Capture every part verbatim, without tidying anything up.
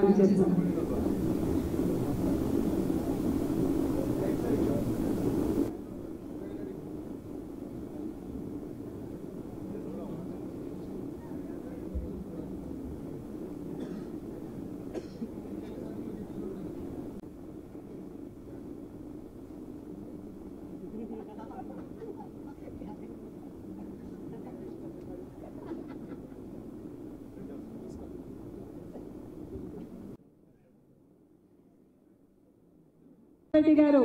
స్వాగతం చేస్తాం. రెడ్డి గారు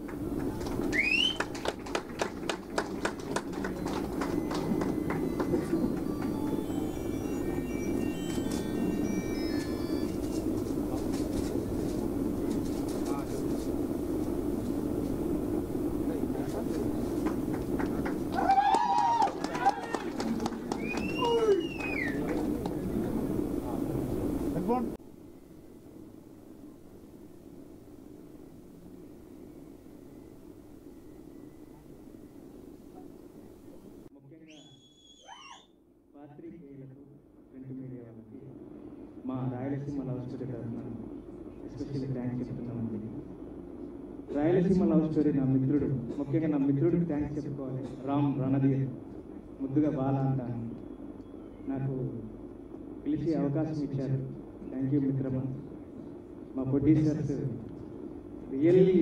మా రాయలసీమ లవ్ స్టోరీ తరఫున ఎస్పెషల్లీ థ్యాంక్స్ చెప్తున్నామండి. రాయలసీమ లవ్ స్టోరీ నా మిత్రుడు, ముఖ్యంగా నా మిత్రుడికి థ్యాంక్స్ చెప్పుకోవాలి. రామ్ రణధీర్, ముద్దుగా బాల అంటాను, నాకు పిలిచి అవకాశం ఇచ్చారు. థ్యాంక్ యూ మిత్రమా. మా producers really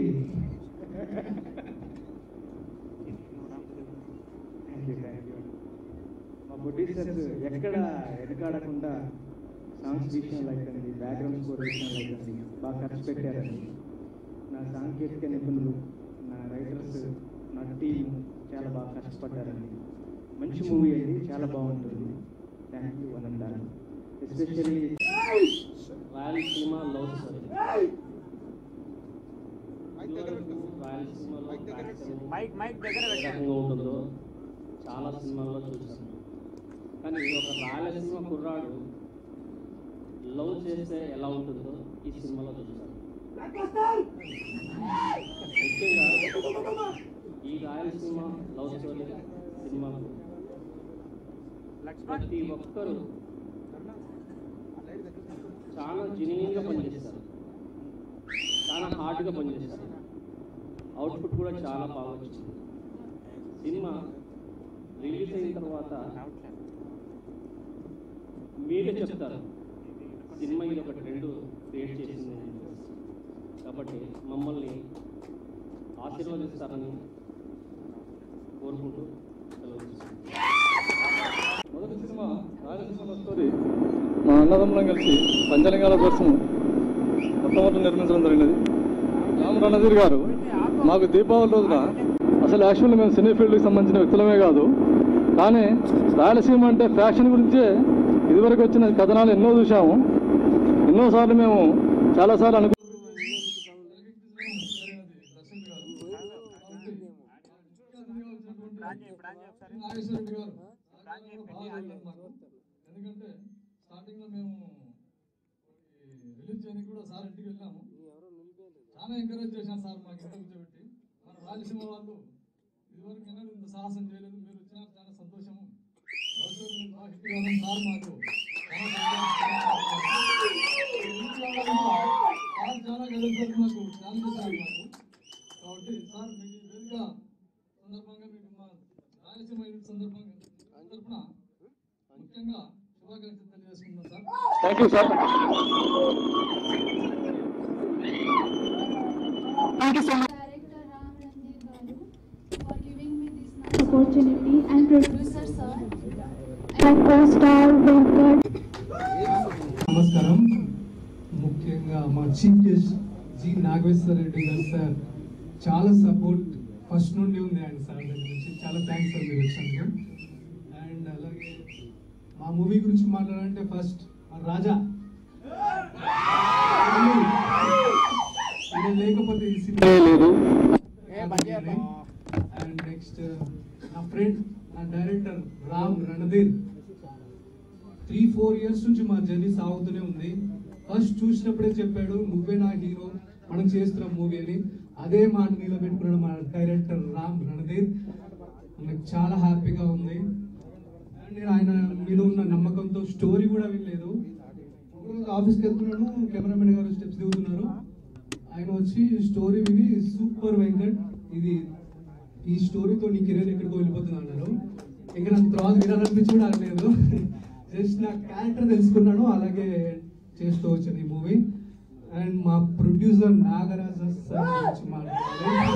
thank you thank you మా ప్రొడ్యూసర్స్ ఎక్కడ వెనకాడకుండా సాంగ్స్ విషయంలో అయితండి, బ్యాక్గ్రౌండ్ స్కోర్ విషయంలో అయితండి బాగా ఖర్చు పెట్టారండి. నా సాంకేతిక నిపుణులు, నా రైటర్స్, నా టీం చాలా బాగా కష్టపడ్డారండి. మంచి మూవీ అండి, చాలా బాగుంటుంది. థ్యాంక్ యూ అని అంటారు. ఎస్పెషల్లీ రాయలసీమ లవ్ స్టోరీ, రాయలసీమలో రకంగా ఉంటుందో చాలా సినిమాల్లో చూసాను. కానీ ఒక రాయలసీమ కుర్రాడు లవ్ చేస్తే ఎలా ఉంటుందో ఈ సినిమాలో చూసాను. ముఖ్యంగా ఈ రాయలసీమ లవ్ స్టోరీ సినిమాకు ప్రతి ఒక్కరూ చాలా జెన్యూన్గా పనిచేస్తారు, చాలా హార్డ్గా పనిచేస్తారు. అవుట్పుట్ కూడా చాలా బాగా వచ్చింది. సినిమా రిలీజ్ అయిన తర్వాత మీరే చెప్తారు సినిమా ఇది ఒక ట్రెండ్ క్రియేట్ చేసింది కాబట్టి మమ్మల్ని ఆశీర్వదిస్తారని కోరుకుంటూ సెలవు. మొదటి సినిమా రాయలసీమ స్టోరీ మా అన్నదమ్ములం కలిసి పంచలింగాల కోసం మొట్టమొదటి నిర్మించడం జరిగినది. రామ్ రణధీర్ గారు మాకు దీపావళి రోజున, అసలు యాక్చువల్లీ మేము సినీ ఫీల్డ్కి సంబంధించిన వ్యక్తులమే కాదు, కానీ రాయలసీమ అంటే ఫ్యాషన్ గురించే ఇదివరకు వచ్చిన కథనాలు ఎన్నో చూసాము. ఎన్నోసార్లు మేము చాలాసార్లు అనుకు ఎందుకంటే స్టార్టింగ్ లో మేము రిలీజ్ చేయడానికి కూడా సార్ ఇంటికి వెళ్ళాము. చాలా ఎంకరేజ్ చేశాను సార్ మాకు ఇంత కూర్చోబెట్టి. మన రాయలసీమ వాళ్ళు ఇదివరకు ఎన్నడూ ఇంత సాహసం చేయలేదు, మీరు వచ్చినా చాలా సంతోషము. సార్ మాకు సార్ చాలా గెలుపు మాకు ఛాన్స్ ఇచ్చారు మాకు. కాబట్టి సార్ మీకు వేదిక సందర్భంగా మీకు మా రాయలసీమ సందర్భంగా తరఫున ముఖ్యంగా శుభాకాంక్షలు తెలియజేసుకుంటాం sir. Thank you sir. Thank you so much, Director Ranadheer garu, for giving me this nice opportunity, and producer sir, and co-star Venkat. నమస్కారం. ముఖ్యంగా మా chief guest G Nageswara Reddy గారు సార్ చాలా సపోర్ట్ ఫస్ట్ నుండి ఉంది ఆయన సార్ దగ్గర నుంచి. చాలా థ్యాంక్స్ సార్ మీరు వచ్చినందుకు. అండ్ అలాగే మా మూవీ గురించి మాట్లాడాలంటే ఫస్ట్ రాజా లేకపోతే ఈ సినిమా లేదు. అండ్ నెక్స్ట్ నా ఫ్రెండ్, నా director Ram Ranadheer. Three four years నుంచి మా జర్నీ సాగుతూనే ఉంది. ఫస్ట్ చూసినప్పుడే చెప్పాడు నువ్వే నా హీరో, మనం చేస్తున్నాం మూవీ అని. అదే మాట నిలబెట్టుకున్నాడు మా డైరెక్టర్ రామ్ రణధీర్. నాకు చాలా హ్యాపీగా ఉంది. అండ్ నేను ఆయన మీద ఉన్న నమ్మకంతో స్టోరీ కూడా వినలేదు, ఆఫీస్కి వెళ్తున్నాను, కెమెరామెన్ గారు స్టెప్స్ దిగుతున్నారు. ఆయన వచ్చి స్టోరీ విని సూపర్ వెంకట్, ఇది ఈ స్టోరీతో నీ కెరీర్ ఎక్కడికో వెళ్ళిపోతుంది అన్నారు. ఇంకా నాకు తర్వాత వినాలనిపించి కూడా అనలేదు, జస్ట్ నా క్యారెక్టర్ తెలుసుకున్నాను, అలాగే చేస్తూ వచ్చాను ఈ మూవీ. అండ్ మా ప్రొడ్యూసర్ నాగరాజ సార్ వచ్చి మాట్లాడాలి.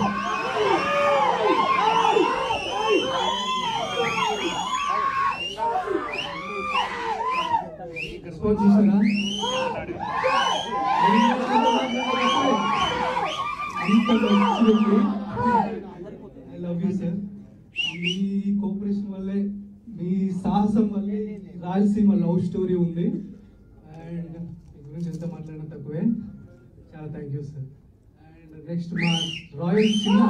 రెస్పాన్స్ చూసారా? I love you sir. మీ కోఆపరేషన్ వల్లే, మీ సాహసం వల్లే రాయలసీమ లవ్ స్టోరీ ఉంది. అండ్ మీ గురించి ఎంత మాట్లాడినా తక్కువే. చాలా thank you sir. And next మా రాయల్ చిన్న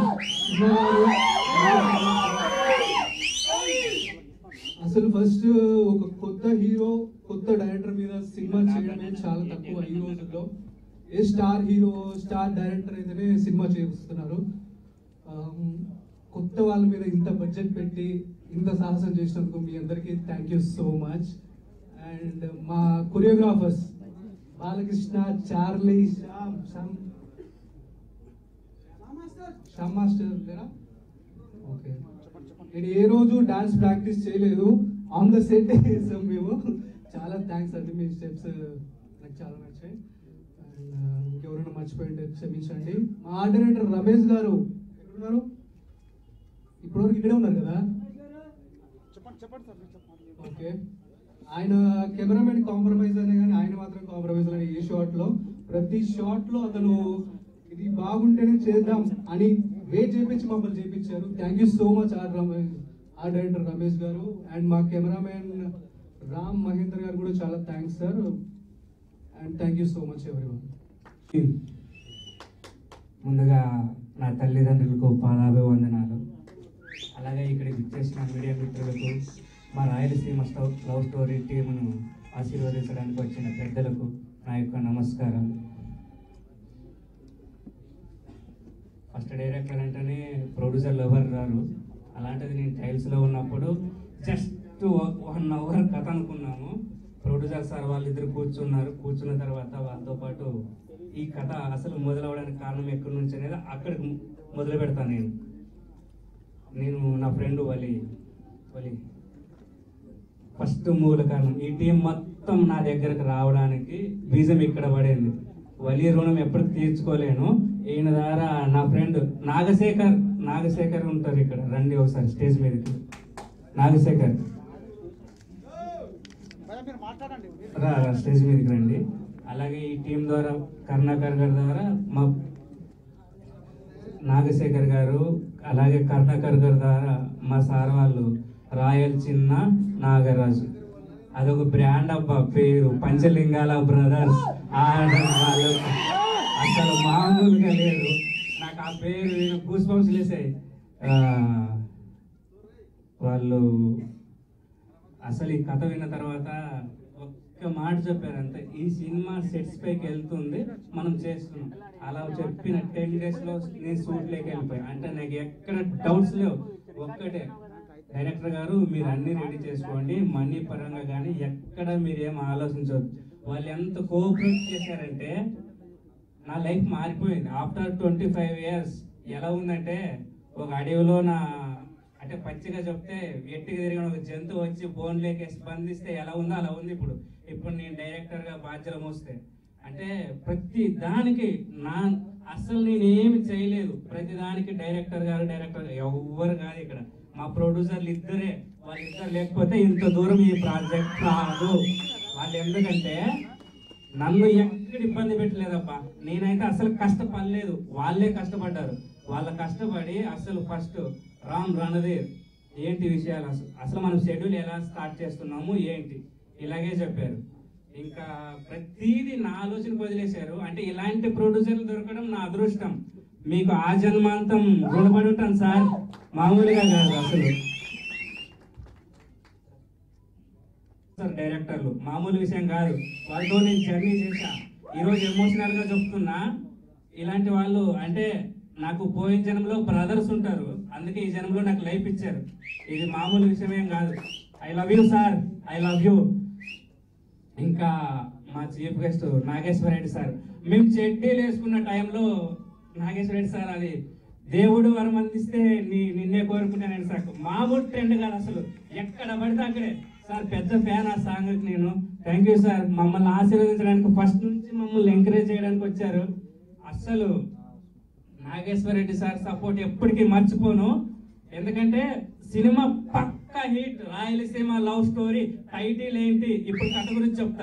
అసలు ఫస్ట్ ఒక కొత్త హీరో కొత్త డైరెక్టర్ మీద సినిమా చేయడమే చాలా తక్కువ ఈ రోజుల్లో. ఏ స్టార్ హీరో స్టార్ డైరెక్టర్ అయితేనే సినిమా చేస్తున్నారు. కొత్త వాళ్ళ మీద ఇంత బడ్జెట్ పెట్టి ఇంత సాహసం చేసినందుకు మీ అందరికీ thank you so much. And మా choreographers Balakrishna, Charlie, Shyam Shyam Shyam master లేరా? ఓకే, నేను ఏ రోజు డాన్స్ ప్రాక్టీస్ చేయలేదు, ఆన్ ద సెట్ చేసాం మేము. చాలా థ్యాంక్స్ అండి, మీ స్టెప్స్ నాకు చాలా నచ్చాయి. అండ్ ఇంకెవరైనా మర్చిపోయింటే క్షమించండి. మా ఆర్ట్ డైరెక్టర్ రమేష్ గారు ఎక్కడున్నారు? ఇప్పటివరకు ఇక్కడే ఉన్నారు కదా? ఓకే, ఆయన కెమెరామెన్ కాంప్రమైజ్ అనే కానీ ఆయన మాత్రం కాంప్రమైజ్ అని ఏ షాట్ లో ప్రతి షాట్ లో అతను ఇది బాగుంటేనే చేద్దాం అని వెయిట్ చేపించి మమ్మల్ని చేపించారు. Thank you so much R Ramesh, R director Ramesh గారు. అండ్ మా కెమెరామెన్ రామ్ మహేందర్ గారు కూడా చాలా thanks sir. And thank you so much everyone. ముందుగా నా తల్లిదండ్రులకు పాదాభివందనాలు. అలాగే ఇక్కడికి విచ్చేసిన మీడియా మిత్రులకు, మా రాయలసీమ స్టవ్ లవ్ స్టోరీ టీమును ఆశీర్వదించడానికి వచ్చిన పెద్దలకు నా యొక్క నమస్కారాలు. ఫస్ట్ డైరెక్టర్ అంటేనే ప్రొడ్యూసర్లు ఎవరు రారు. అలాంటిది నేను టైల్స్లో ఉన్నప్పుడు జస్ట్ వన్ అవర్ కథ అనుకున్నాము. ప్రొడ్యూసర్ సార్ వాళ్ళిద్దరు కూర్చున్నారు. కూర్చున్న తర్వాత వాళ్ళతో పాటు ఈ కథ అసలు మొదలవడానికి కారణం ఎక్కడి నుంచి అనేది అక్కడికి మొదలు పెడతాను. నేను నేను నా ఫ్రెండ్ వలి వలి ఫస్ట్ మూల కారణం. ఈ టీం మొత్తం నా దగ్గరకు రావడానికి బీజం ఇక్కడ పడేది. వలి రుణం ఎప్పటికి తీర్చుకోలేను. ఈయన ద్వారా నా ఫ్రెండ్ నాగశేఖర్ నాగశేఖర్ ఉంటారు ఇక్కడ, రండి ఒకసారి స్టేజ్ మీదకి. నాగశేఖర్ రా స్టేజ్ మీదకి రండి. అలాగే ఈ టీం ద్వారా కరుణాకర్ గారి ద్వారా మా నాగశేఖర్ గారు, అలాగే కరుణాకర్ గారి ద్వారా మా సార్ వాళ్ళు రాయల్ చిన్న నాగరాజు, అదొక బ్రాండ్ అబ్బా పేరు, పంచలింగాల బ్రదర్స్. వాళ్ళు అసలు మామూలుగా లేదు. నాకు ఆ పేరు గూస్ బంప్స్ లేసాయి. వాళ్ళు అసలు ఈ కథ విన్న తర్వాత ఒక్క మాట చెప్పారు అంతే, ఈ సినిమా సెట్స్ పైకి వెళ్తుంది, మనం చేస్తున్నాం. అలా చెప్పిన టెన్ డేస్ లో నేను షూట్ లేక వెళ్ళిపోయాను. అంటే నాకు ఎక్కడ డౌట్స్ లేవు. ఒక్కటే, డైరెక్టర్ గారు మీరు అన్ని రెడీ చేసుకోండి, మనీ పరంగా కానీ ఎక్కడ మీరు ఏం ఆలోచించవద్దు. వాళ్ళు ఎంత కోఆపరేట్ చేశారంటే నా లైఫ్ మారిపోయింది. ఆఫ్టర్ ట్వంటీ ఫైవ్ ఇయర్స్ ఎలా ఉందంటే, ఒక అడవిలో నా అంటే పచ్చిగా చెప్తే ఎట్టిగా తిరిగిన ఒక జంతువు వచ్చి బోన్ లేకే స్పందిస్తే ఎలా ఉందో అలా ఉంది ఇప్పుడు. ఇప్పుడు నేను డైరెక్టర్గా బాధ్యత మోస్తే అంటే ప్రతి దానికి నా అసలు నేను ఏమి చేయలేదు. ప్రతి దానికి డైరెక్టర్ గారు డైరెక్టర్ ఎవరు కాదు ఇక్కడ, మా ప్రొడ్యూసర్లు ఇద్దరే. వాళ్ళిద్దరు లేకపోతే ఇంత దూరం ఈ ప్రాజెక్ట్ రాదు. వాళ్ళు ఎందుకంటే నన్ను ఎక్కడ ఇబ్బంది పెట్టలేదబ్బా. నేనైతే అసలు కష్టపడలేదు, వాళ్ళే కష్టపడ్డారు. వాళ్ళ కష్టపడి అసలు ఫస్ట్ రామ్ రణధీర్ ఏంటి విషయాలు, అసలు అసలు మనం షెడ్యూల్ ఎలా స్టార్ట్ చేస్తున్నాము ఏంటి ఇలాగే చెప్పారు. ఇంకా ప్రతిదీ నా ఆలోచన వదిలేశారు. అంటే ఇలాంటి ప్రొడ్యూసర్లు దొరకడం నా అదృష్టం. మీకు ఆ జన్మాంతం రుణపడి ఉంటాను సార్, మామూలుగా కాదు అసలు. సార్ డైరెక్టర్లు మామూలు విషయం కాదు, వాళ్ళతో నేను జర్నీ చేశా. ఈరోజు ఎమోషనల్ గా చెప్తున్నా. ఇలాంటి వాళ్ళు అంటే నాకు పోయిన జన్మలో బ్రదర్స్ ఉంటారు, అందుకే ఈ జన్మలో నాకు లైఫ్ ఇచ్చారు. ఇది మామూలు విషయం ఏం కాదు. I love you sir, I love you. ఇంకా మా chief guest Nageswara Reddy sir. మేము చెడ్డీలు వేసుకున్న టైంలో నాగేశ్వర రెడ్డి సార్ అది దేవుడు వరం అందిస్తే నీ నిన్నే కోరుకున్నాను సార్. మామూలు ట్రెండ్ కాదు అసలు, ఎక్కడ పడితే అక్కడే సార్. పెద్ద ఫ్యాన్ ఆ సాంగ్కి నేను. థ్యాంక్ యూ సార్, మమ్మల్ని ఆశీర్వదించడానికి ఫస్ట్ నుంచి మమ్మల్ని ఎంకరేజ్ చేయడానికి వచ్చారు. అస్సలు నాగేశ్వర రెడ్డి సార్ సపోర్ట్ ఎప్పటికీ మర్చిపోను. ఎందుకంటే సినిమా పక్కా hit. Rayalaseema love story title ఏంటి ఇప్పుడు కథ గురించి చెప్తా.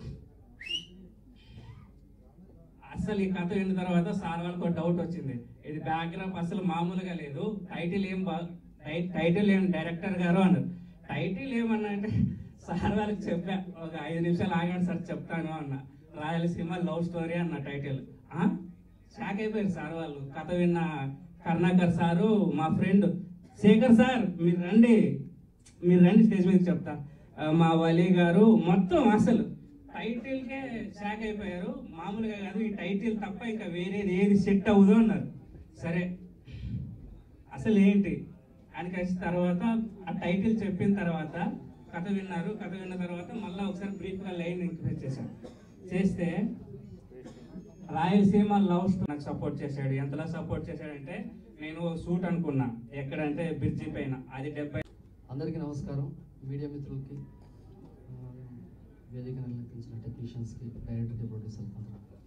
అసలు ఈ కథ విన్న తర్వాత సార్ వాళ్ళకి డౌట్ వచ్చింది, ఇది బ్యాక్గ్రౌండ్ అసలు మామూలుగా లేదు, టైటిల్ ఏం బా టైటిల్ ఏం డైరెక్టర్ గారు అన్నారు. టైటిల్ ఏమన్నా అంటే సార్ వాళ్ళకి చెప్పా, ఒక ఐదు నిమిషాలు ఆగాను సార్ చెప్తాను అన్న. రాయలసీమ లవ్ స్టోరీ అన్న టైటిల్. షాక్ అయిపోయారు సార్ వాళ్ళు. కథ విన్న కరుణాకర్ సారు, మా ఫ్రెండ్ శేఖర్ సార్, మీరు రండి మీరు రండి స్టేజ్ మీద చెప్తా, మా వలి గారు, మొత్తం అసలు టైటిల్కే షాక్ అయిపోయారు. మామూలుగా కాదు, ఈ టైటిల్ తప్ప ఇంకా వేరేది ఏది సెట్ అవ్వదు అన్నారు. సరే అసలు ఏంటి అని కలిసిన తర్వాత ఆ టైటిల్ చెప్పిన తర్వాత కథ విన్నారు. కథ విన్న తర్వాత మళ్ళీ ఒకసారి బ్రీఫ్గా లైన్ ఇంక్రీజ్ చేశాను. చేస్తే రాయలసీమ లవ్ స్టోరీ నాకు సపోర్ట్ చేశాడు. ఎంతలా సపోర్ట్ చేశాడంటే, నేను షూట్ అనుకున్నా ఎక్కడంటే బ్రిడ్జి పైన, అది డెబ్బై. అందరికీ నమస్కారం. మీడియా మిత్రులకి, వేదిక నిర్వహించిన టెక్నీషియన్స్కి, డైరెక్టర్కి, ప్రొడ్యూసర్కి.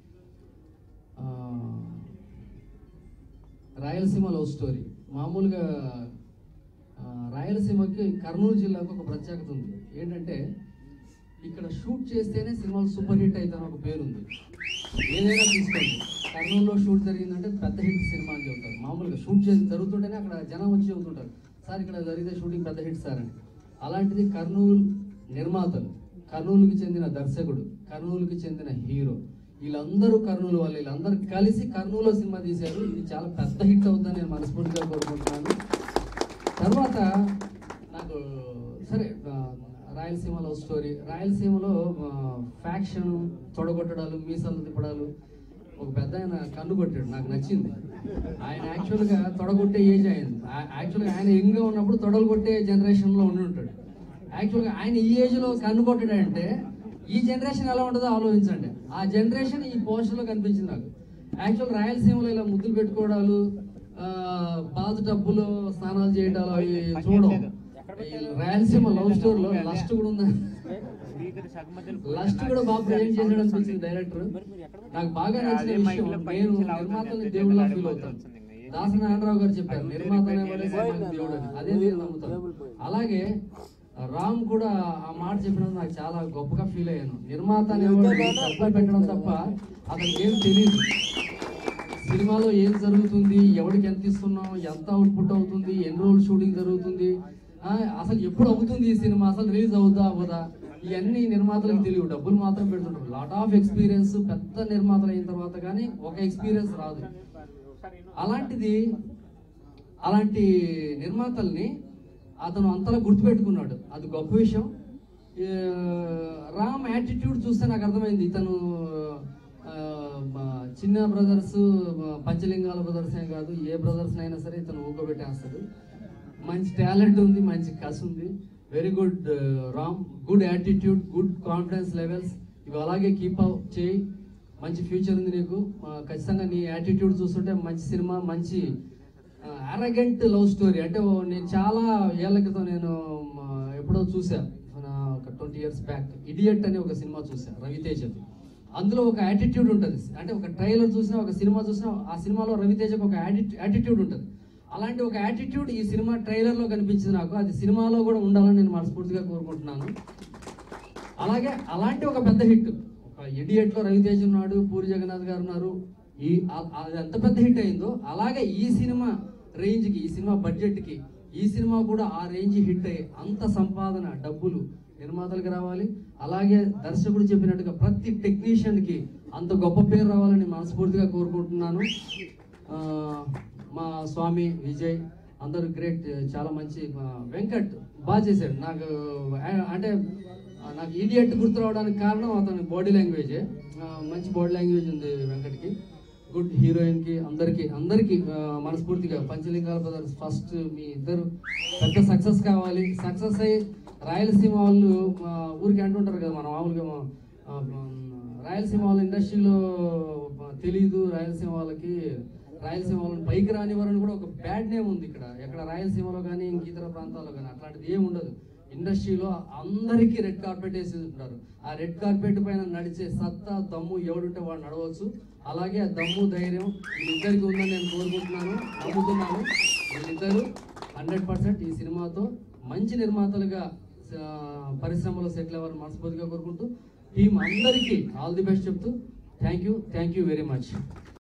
రాయలసీమ లవ్ స్టోరీ మామూలుగా రాయలసీమకి కర్నూలు జిల్లాకు ఒక ప్రత్యేకత ఉంది. ఏంటంటే ఇక్కడ షూట్ చేస్తేనే సినిమాలు సూపర్ హిట్ అవుతాయని ఒక పేరుంది. ఏదైనా తీసుకోండి, కర్నూలులో షూట్ జరిగిందంటే పెద్ద హిట్ సినిమా అని చెబుతారు. మామూలుగా షూట్ చేసి జరుగుతుంటేనే అక్కడ జనం వచ్చి చెబుతుంటారు, సార్ ఇక్కడ జరిగితే షూటింగ్ పెద్ద హిట్ సార్ అని. అలాంటిది కర్నూలు నిర్మాతలు, కర్నూలుకి చెందిన దర్శకుడు, కర్నూలుకి చెందిన హీరో, వీళ్ళందరూ కర్నూలు వాళ్ళు, వీళ్ళందరూ కలిసి కర్నూలులో సినిమా తీశారు. ఇది చాలా పెద్ద హిట్ అవుతుందని నేను మనస్ఫూర్తిగా కోరుకుంటున్నాను. తర్వాత నాకు సరే రాయలసీమ లవ్ స్టోరీ, రాయలసీమలో ఫ్యాక్షన్, తొడగొట్టడాలు, మీసాలు తిప్పడాలు, ఒక పెద్ద ఆయన కన్ను కొట్టాడు, నాకు నచ్చింది. ఆయన యాక్చువల్గా తొడగొట్టే ఏజ్ అయింది. యాక్చువల్గా ఆయన యంగ్గా ఉన్నప్పుడు తొడలు కొట్టే జనరేషన్లో ఉండి ఉంటాడు. యాక్చువల్గా ఆయన ఈ ఏజ్లో కన్ను కొట్టాడంటే ఈ జనరేషన్ ఎలా ఉంటుందో ఆలోచించండి. ఆ జనరేషన్ ఈ పోస్టర్లో కనిపించింది నాకు. యాక్చువల్ రాయలసీమలో ఇలా ముద్దులు పెట్టుకోవడాలు, బాతు టబ్బులో స్నానాలు చేయడాలు అవి చూడడం. రాయలసీమ లవ్ స్టోరీలో లస్ట్ కూడా ఉందా, లస్ట్ కూడా బాగా ప్రజెంట్ చేశాడు అనిపించింది డైరెక్టర్. నాకు బాగా నచ్చిన విషయం, నేను నిర్మాతని దేవుళ్ళ ఫీల్ అవుతాను. దాసరి నారాయణరావు గారు చెప్పారు, నిర్మాత దేవుడు అని. అదే నేను నమ్ముతాను. అలాగే రామ్ కూడా ఆ మాట చెప్పినప్పుడు నాకు చాలా గొప్పగా ఫీల్ అయ్యాను. నిర్మాత డబ్బులు పెట్టడం తప్ప అతనికి ఏం తెలియదు. సినిమాలో ఏం జరుగుతుంది, ఎవరికి ఎంత ఇస్తున్నాం, ఎంత అవుట్పుట్ అవుతుంది, ఎన్ని రోజులు షూటింగ్ జరుగుతుంది, అసలు ఎప్పుడు అవుతుంది ఈ సినిమా, అసలు రిలీజ్ అవుదా అవ్వదా, ఇవన్నీ నిర్మాతలకు తెలియదు. డబ్బులు మాత్రం పెడుతుంటారు. లాట్ ఆఫ్ ఎక్స్పీరియన్స్, పెద్ద నిర్మాతలు అయిన తర్వాత కానీ ఒక ఎక్స్పీరియన్స్ రాదు. అలాంటిది అలాంటి నిర్మాతల్ని అతను అంతలా గుర్తుపెట్టుకున్నాడు, అది గొప్ప విషయం. రామ్ యాటిట్యూడ్ చూస్తే నాకు అర్థమైంది, ఇతను చిన్న బ్రదర్స్, పంచలింగాల బ్రదర్స్ ఏ కాదు, ఏ బ్రదర్స్ అయినా సరే ఇతను ఊగబెట్టేస్తాడు. మంచి టాలెంట్ ఉంది, మంచి కసి ఉంది. Very good Ram, good attitude, good confidence levels, ఇవి అలాగే కీప్ అప్ చేయి. మంచి ఫ్యూచర్ ఉంది నీకు. ఖచ్చితంగా నీ యాటిట్యూడ్ చూస్తుంటే మంచి సినిమా, మంచి అరగెంట్ లవ్ స్టోరీ. అంటే నేను చాలా ఏళ్ల క్రితం నేను ఎప్పుడో చూసా, ఒక ట్వంటీ ఇయర్స్ బ్యాక్, ఇడియట్ అనే ఒక సినిమా చూసా రవితేజ. అందులో ఒక యాటిట్యూడ్ ఉంటుంది. అంటే ఒక ట్రైలర్ చూసినా, ఒక సినిమా చూసినా, ఆ సినిమాలో రవితేజకు ఒక యాటిట్యూడ్ ఉంటుంది. అలాంటి ఒక యాటిట్యూడ్ ఈ సినిమా ట్రైలర్లో కనిపించింది నాకు. అది సినిమాలో కూడా ఉండాలని నేను మనస్ఫూర్తిగా కోరుకుంటున్నాను. అలాగే అలాంటి ఒక పెద్ద హిట్, ఒక ఇడియట్లో రవితేజ ఉన్నాడు, పూరి జగన్నాథ్ గారు ఉన్నారు. ఈ అది ఎంత పెద్ద హిట్ అయిందో అలాగే ఈ సినిమా రేంజ్కి, ఈ సినిమా బడ్జెట్కి ఈ సినిమా కూడా ఆ రేంజ్ హిట్ అయ్యి అంత సంపాదన, డబ్బులు నిర్మాతలకు రావాలి. అలాగే దర్శకుడు చెప్పినట్టుగా ప్రతి టెక్నీషియన్కి అంత గొప్ప పేరు రావాలని మనస్ఫూర్తిగా కోరుకుంటున్నాను. మా స్వామి, విజయ్ అందరూ గ్రేట్, చాలా మంచి. వెంకట్ బాగా చేశాడు. నాకు అంటే నాకు ఈడియట్ గుర్తు రావడానికి కారణం అతని బాడీ లాంగ్వేజే. మంచి బాడీ లాంగ్వేజ్ ఉంది వెంకట్కి. గుడ్ హీరోయిన్కి, అందరికీ అందరికీ మనస్ఫూర్తిగా పంచలింగాల బ్రదర్స్ ఫస్ట్, మీ ఇద్దరు పెద్ద సక్సెస్ కావాలి. సక్సెస్ అయ్యి రాయలసీమ వాళ్ళు ఊరికి అంటుంటారు కదా, మన మామూలుగా రాయలసీమ వాళ్ళ ఇండస్ట్రీలో తెలీదు, రాయలసీమ వాళ్ళకి రాయలసీమ వాళ్ళని పైకి రానివ్వరని కూడా ఒక బ్యాడ్ నేమ్ ఉంది ఇక్కడ. ఎక్కడ రాయలసీమలో కానీ ఇంక ఇతర ప్రాంతాల్లో కానీ అట్లాంటిది ఏమి ఉండదు. ఇండస్ట్రీలో అందరికీ రెడ్ కార్పెట్ వేసి ఉంటారు. ఆ రెడ్ కార్పెట్ పైన నడిచే సత్తా, దమ్ము ఎవడుంటే వాడు నడవచ్చు. అలాగే ఆ దమ్ము, ధైర్యం వీళ్ళిద్దరికి ఉందని నేను కోరుకుంటున్నాను, నమ్ముతున్నాను. వీళ్ళిద్దరూ హండ్రెడ్ పర్సెంట్ ఈ సినిమాతో మంచి నిర్మాతలుగా పరిశ్రమలో సెటిల్ అవ్వాలని మనస్ఫూర్తిగా కోరుకుంటూ టీం అందరికీ ఆల్ ది బెస్ట్ చెప్తూ thank you thank you very much.